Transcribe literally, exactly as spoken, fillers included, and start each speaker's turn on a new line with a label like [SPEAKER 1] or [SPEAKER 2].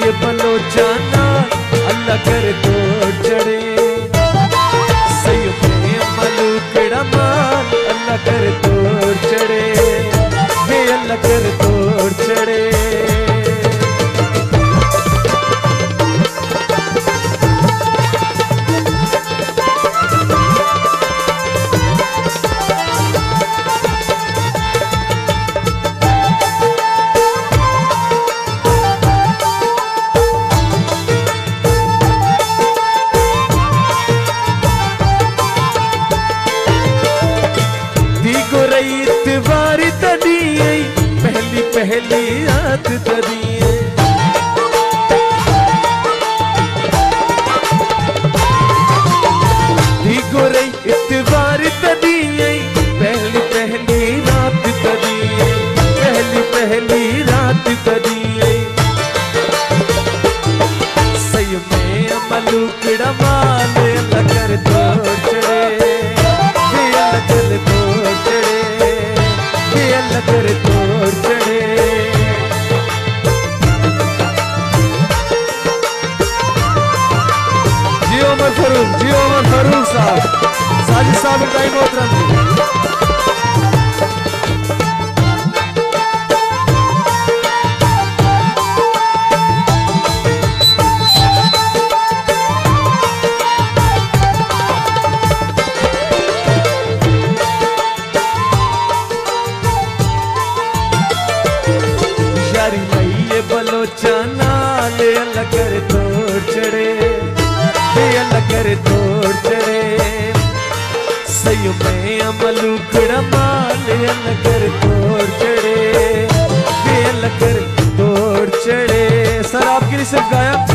[SPEAKER 1] ये बलोचाना अल्लाह कर तोड़ चढ़े। सही में मलूकड़ा माल अल्लाह कर तोड़ चढ़े, वे अल्लाह कर तोड़ चढ़े। इतवारी तदी पहली पहली रात तदी गोरई इतवारी तदी पहली पहली रात तदी पहली पहली रात तदी। सही में मलूकड़ा माल अल्लाह कर तोड़ चढ़े, अल्लाह कर तोड़ चढ़े, अल्लाह कर तोड़ चढ़े। जियो उमर फारूक, जियो उमर फारूक साहब, साजिद साहब का मोहतरम। बलोचाना ले अल्लाह कर तोड़ चढ़े, ले अल्लाह कर तोड़ चढ़े। सही में मलूकड़ा माल अल्लाह कर तोड़ चढ़े, ले अल्लाह कर तोड़ चढ़े। सर आपके लिए सिर्फ गाया